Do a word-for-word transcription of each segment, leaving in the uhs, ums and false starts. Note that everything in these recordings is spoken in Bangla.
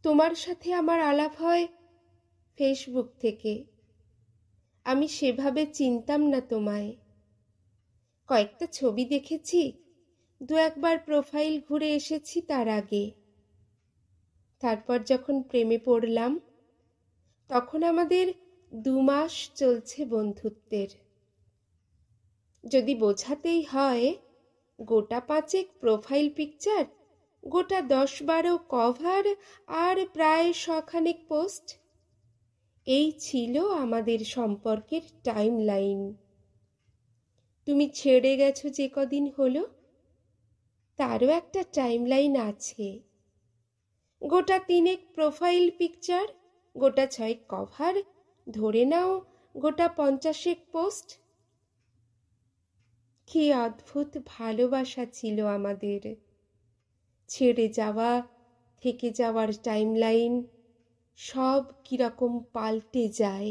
তোমার সাথে আমার আলাপ হয় ফেসবুক থেকে। আমি সেভাবে চিনতাম না তোমায়। কয়েকটা ছবি দেখেছি, দু একবার প্রোফাইল ঘুরে এসেছি তার আগে। তারপর যখন প্রেমে পড়লাম, তখন আমাদের দু মাস চলছে বন্ধুত্বের। যদি বোঝাতেই হয়, গোটা পাঁচেক প্রোফাইল পিকচার, গোটা দশ বারো কভার, আর প্রায় শখানেক পোস্ট, এই ছিল আমাদের সম্পর্কের টাইম লাইন। তুমি ছেড়ে গেছো যে কদিন হলো, তারও একটা টাইম লাইন আছে। গোটা তিনেক প্রোফাইল পিকচার, গোটা ছয়েক কভার, ধরে নাও গোটা পঞ্চাশেক পোস্ট। কি অদ্ভুত ভালোবাসা ছিল আমাদের। ছেড়ে যাওয়া, থেকে যাওয়ার টাইম লাইন সব কিরকম পাল্টে যায়।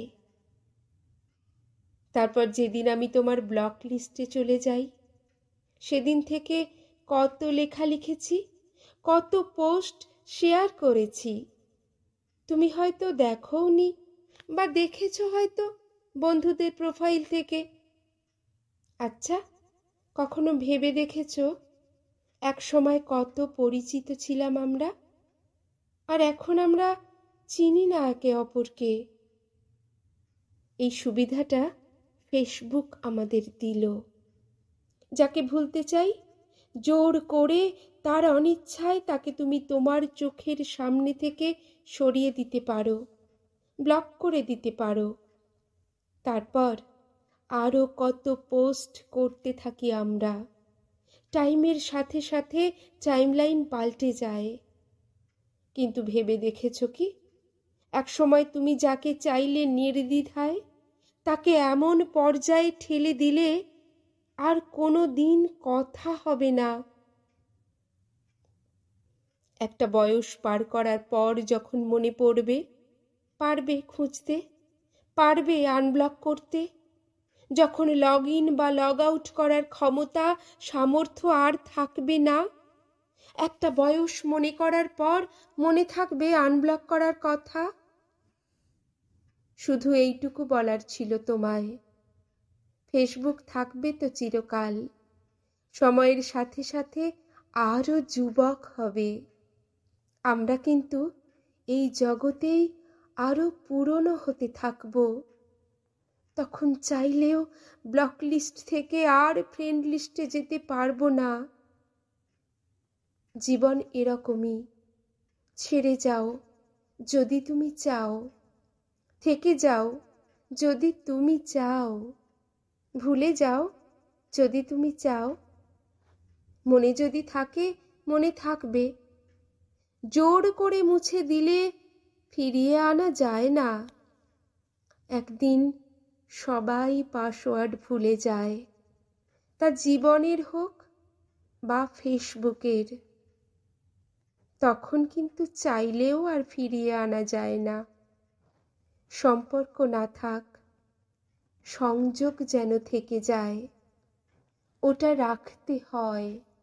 তারপর যেদিন আমি তোমার ব্লক লিস্টে চলে যাই, সেদিন থেকে কত লেখা লিখেছি, কত পোস্ট শেয়ার করেছি। তুমি হয়তো দেখোনি, বা দেখেছো হয়তো বন্ধুদের প্রোফাইল থেকে। আচ্ছা, কখনো ভেবে দেখেছো এক সময় কত পরিচিত ছিলাম আমরা, আর এখন আমরা চিনি না একে অপরকে? এই সুবিধাটা ফেসবুক আমাদের দিল। যাকে ভুলতে চাই, জোর করে তার অনিচ্ছায় তাকে তুমি তোমার চোখের সামনে থেকে সরিয়ে দিতে পারো, ব্লক করে দিতে পারো। তারপর আরও কত পোস্ট করতে থাকি আমরা। টাইমের সাথে সাথে টাইমলাইন পাল্টে যায়। কিন্তু ভেবে দেখেছো কি, এক সময় তুমি যাকে চাইলে নির্দ্বিধায়, তাকে এমন পর্যায়ে ঠেলে দিলে আর কোনো দিন কথা হবে না। একটা বয়স পার করার পর যখন মনে পড়বে, পারবে খুঁজতে, পারবে আনব্লক করতে। যখন লগ ইন বা লগ আউট করার ক্ষমতা, সামর্থ্য আর থাকবে না, একটা বয়স মনে করার পর মনে থাকবে আনব্লক করার কথা। শুধু এইটুকু বলার ছিল তোমায়, ফেসবুক থাকবে তো চিরকাল। সময়ের সাথে সাথে আরও যুবক হবে আমরা, কিন্তু এই জগতেই আরও পুরনো হতে থাকব। তখন চাইলেও ব্লক লিস্ট থেকে আর ফ্রেন্ড লিস্টে যেতে পারবো না। জীবন এরকমই। ছেড়ে যাও যদি তুমি চাও, থেকে যাও যদি তুমি চাও, ভুলে যাও যদি তুমি চাও। মনে যদি থাকে, মনে থাকবে। জোর করে মুছে দিলে ফিরিয়ে আনা যায় না। একদিন সবাই পাসওয়ার্ড ভুলে যায়, তা জীবনের হোক বা ফেসবুকের। তখন কিন্তু চাইলেও আর ফিরিয়ে আনা যায় না। সম্পর্ক না থাক, সংযোগ যেন থেকে যায়, ওটা রাখতে হয়।